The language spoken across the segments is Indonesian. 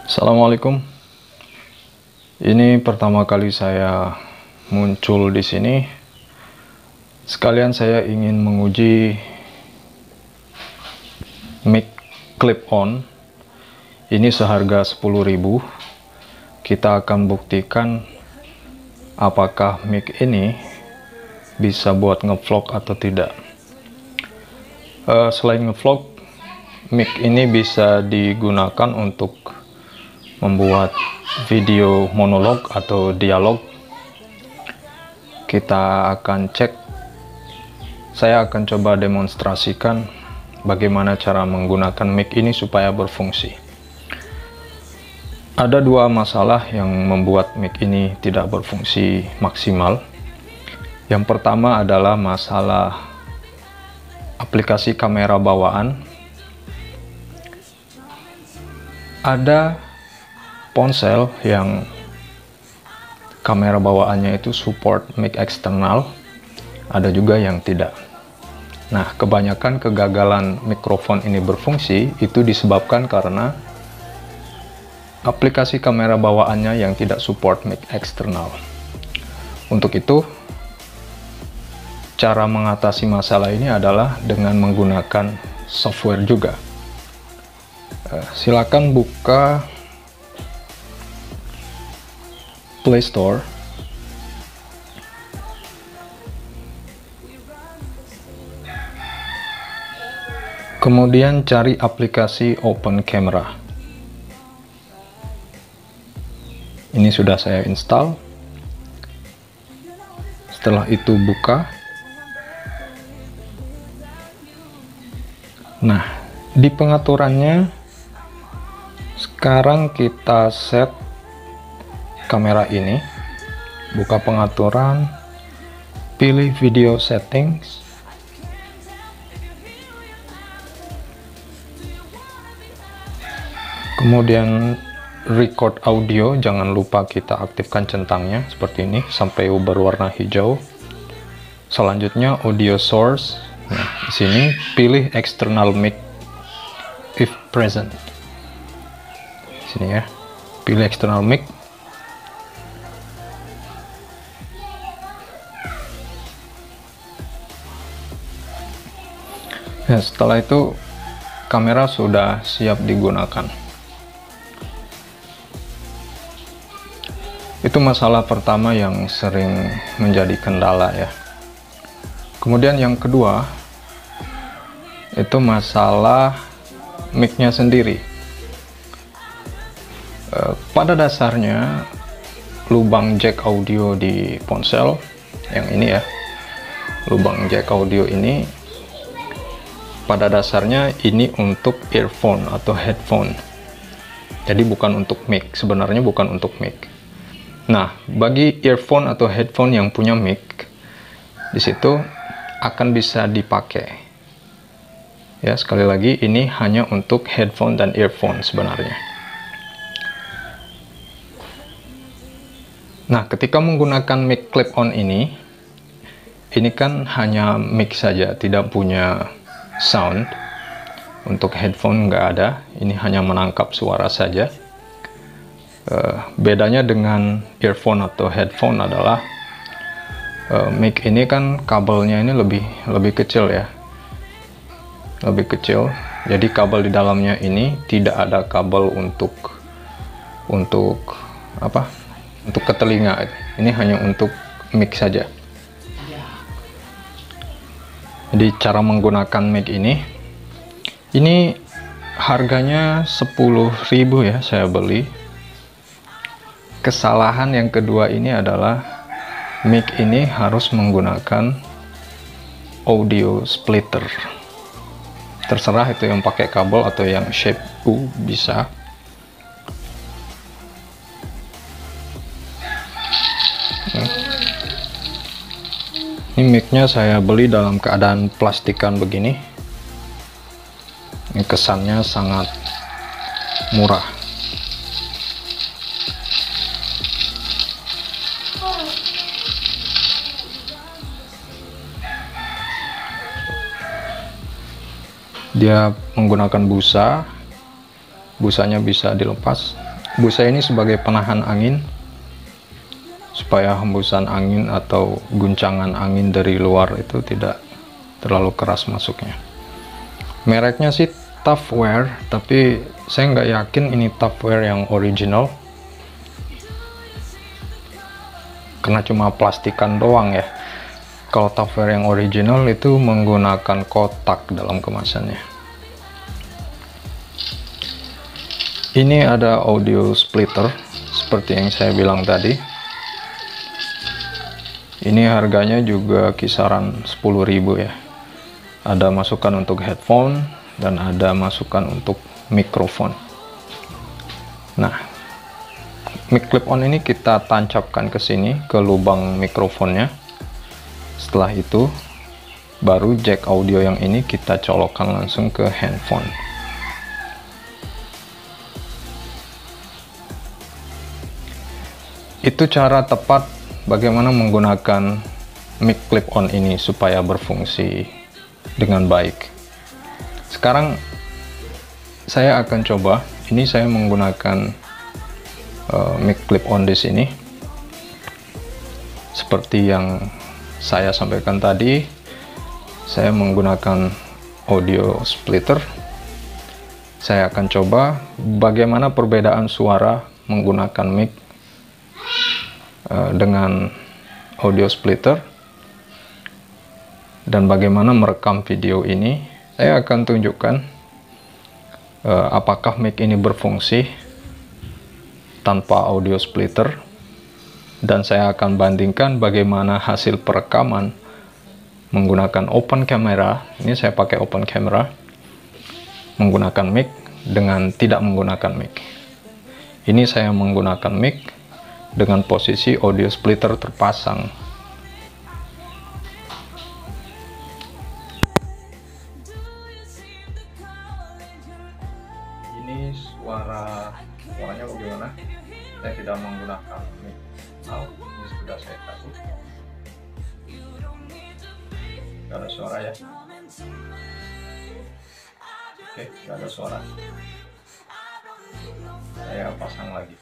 Assalamualaikum. Ini pertama kali saya muncul di sini. Sekalian saya ingin menguji mic clip-on. Ini seharga 10.000. Kita akan buktikan apakah mic ini bisa buat ngevlog atau tidak. Selain ngevlog, mic ini bisa digunakan untuk membuat video monolog atau dialog. Kita akan cek. Saya akan coba demonstrasikan bagaimana cara menggunakan mic ini supaya berfungsi. Ada dua masalah yang membuat mic ini tidak berfungsi maksimal. Yang pertama adalah masalah aplikasi kamera bawaan. Ada ponsel yang kamera bawaannya itu support mic eksternal, ada juga yang tidak. Nah, kebanyakan kegagalan mikrofon ini berfungsi itu disebabkan karena aplikasi kamera bawaannya yang tidak support mic eksternal. Untuk itu, cara mengatasi masalah ini adalah dengan menggunakan software juga. Silakan buka Play Store, kemudian cari aplikasi Open Camera. Ini sudah saya install. Setelah itu buka. Nah, di pengaturannya sekarang kita set kamera ini, buka pengaturan, pilih video settings, kemudian record audio, jangan lupa kita aktifkan centangnya seperti ini sampai berwarna hijau. Selanjutnya audio source. Nah, di sini pilih external mic if present. Sini ya, pilih external mic. Ya, setelah itu kamera sudah siap digunakan. Itu masalah pertama yang sering menjadi kendala ya. Kemudian yang kedua, itu masalah mic-nya sendiri. Pada dasarnya lubang jack audio di ponsel yang ini ya, lubang jack audio ini pada dasarnya ini untuk earphone atau headphone. Jadi bukan untuk mic, sebenarnya bukan untuk mic. Nah, bagi earphone atau headphone yang punya mic, di situ akan bisa dipakai. Ya, sekali lagi ini hanya untuk headphone dan earphone sebenarnya. Nah, ketika menggunakan mic clip-on ini kan hanya mic saja, tidak punya sound. Untuk headphone nggak ada, ini hanya menangkap suara saja. Bedanya dengan earphone atau headphone adalah mic ini kan kabelnya ini lebih kecil ya, lebih kecil. Jadi kabel di dalamnya ini tidak ada kabel untuk apa? Untuk ke telinga. Ini hanya untuk mic saja. Jadi cara menggunakan mic ini harganya 10.000 ya, saya beli. Kesalahan yang kedua ini adalah mic ini harus menggunakan audio splitter. Terserah itu yang pakai kabel atau yang shape U bisa. Ini mic-nya saya beli dalam keadaan plastikan begini. Ini kesannya sangat murah. Dia menggunakan busa. Busanya bisa dilepas. Busa ini sebagai penahan angin supaya hembusan angin atau guncangan angin dari luar itu tidak terlalu keras masuknya. Mereknya sih Toughwear, tapi saya nggak yakin ini Toughwear yang original karena cuma plastikan doang ya. Kalau Toughwear yang original itu menggunakan kotak dalam kemasannya. Ini ada audio splitter seperti yang saya bilang tadi. Ini harganya juga kisaran 10.000 ya. Ada masukan untuk headphone dan ada masukan untuk mikrofon. Nah, mic clip-on ini kita tancapkan ke sini ke lubang mikrofonnya. Setelah itu baru jack audio yang ini kita colokkan langsung ke handphone. Itu cara tepat bagaimana menggunakan mic clip-on ini supaya berfungsi dengan baik. Sekarang saya akan coba. Ini saya menggunakan mic clip-on di sini. Seperti yang saya sampaikan tadi, saya menggunakan audio splitter. Saya akan coba bagaimana perbedaan suara menggunakan mic dengan audio splitter dan bagaimana merekam video ini. Saya akan tunjukkan apakah mic ini berfungsi tanpa audio splitter, dan saya akan bandingkan bagaimana hasil perekaman menggunakan open camera. Ini saya pakai open camera menggunakan mic dengan tidak menggunakan mic. Ini saya menggunakan mic dengan posisi audio splitter terpasang. Ini suaranya bagaimana? Saya tidak menggunakan mic. Ini sudah saya kasih. Gak ada suara ya? Oke, gak ada suara. Saya pasang lagi.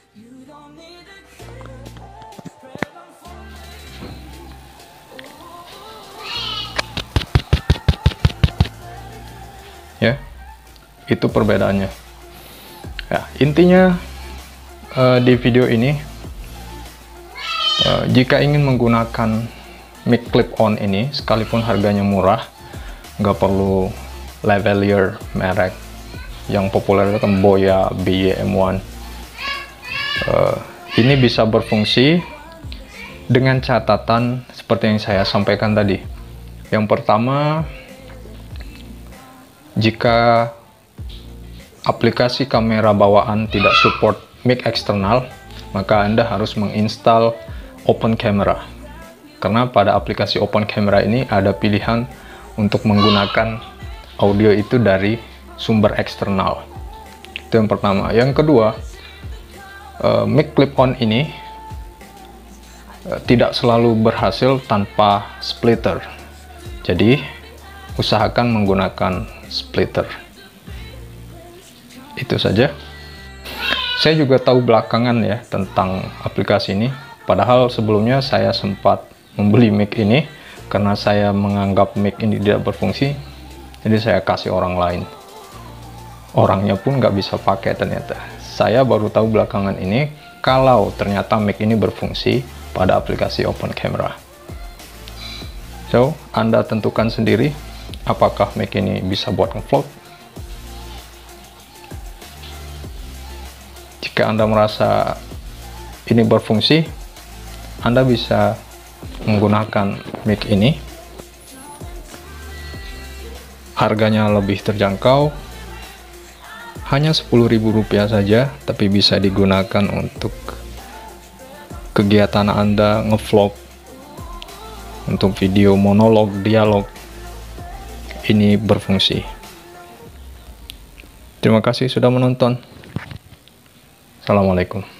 Ya, itu perbedaannya. Ya, intinya di video ini, jika ingin menggunakan mic clip-on ini, sekalipun harganya murah, nggak perlu lavalier merek yang populer itu kan Boya BM1. Ini bisa berfungsi dengan catatan seperti yang saya sampaikan tadi. Yang pertama, jika aplikasi kamera bawaan tidak support mic eksternal, maka Anda harus menginstal open camera. Karena pada aplikasi open camera ini ada pilihan untuk menggunakan audio itu dari sumber eksternal. Itu yang pertama. Yang kedua, mic clip-on ini tidak selalu berhasil tanpa splitter. Jadi, usahakan menggunakan splitter. Itu saja. Saya juga tahu belakangan ya tentang aplikasi ini. Padahal sebelumnya saya sempat membeli mic ini karena saya menganggap mic ini tidak berfungsi. Jadi saya kasih orang lain. Orangnya pun nggak bisa pakai ternyata. Saya baru tahu belakangan ini kalau ternyata mic ini berfungsi pada aplikasi open camera. So, Anda tentukan sendiri apakah mic ini bisa buat ngevlog. Jika Anda merasa ini berfungsi, Anda bisa menggunakan mic ini. Harganya lebih terjangkau, hanya Rp10.000 saja, tapi bisa digunakan untuk kegiatan Anda ngevlog, untuk video monolog, dialog. Ini berfungsi. Terima kasih sudah menonton. Assalamualaikum.